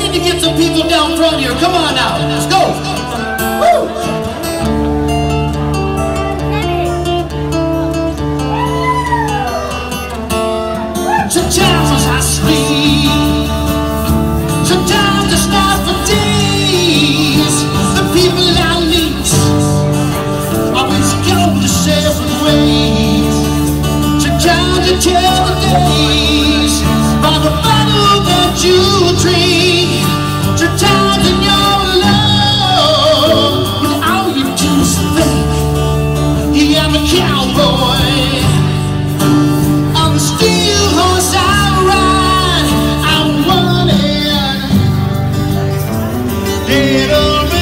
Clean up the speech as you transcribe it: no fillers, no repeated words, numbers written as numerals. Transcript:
need to get some people down front here. Come on now, let's go. Woo! Sometimes I sleep, sometimes it's not for days. The people I meet always go to separate ways. Sometimes I tell the days by the bottle that you drink. Sometimes in your love, when all you do is think, yeah, I'm a cowboy. I'm a steel horse I ride. I'm wanted, dead or